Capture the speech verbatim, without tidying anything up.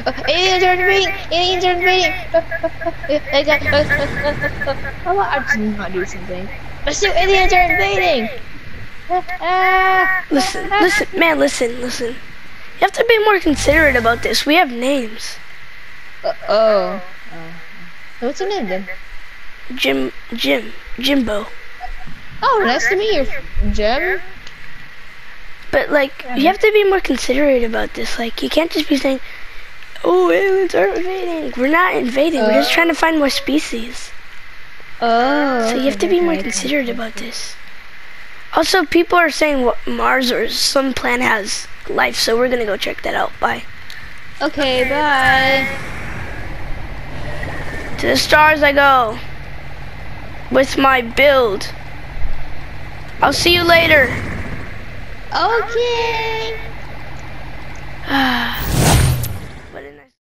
Aliens are invading! Aliens are invading! How about I just not do something? But still, aliens are invading! Listen, listen, man, listen, listen. You have to be more considerate about this. We have names. Uh, oh. oh. What's your name then? Jim, Jim, Jimbo. Oh, nice to meet you, Jim. But like, you have to be more considerate about this. Like, you can't just be saying, "Oh, aliens are invading." We're not invading. Uh, We're just trying to find more species. Oh. So you have to be more considerate about this. Also, people are saying what Mars or some planet has life, so we're gonna go check that out. Bye. Okay, bye. To the stars I go with my build. I'll see you later. Okay. What a nice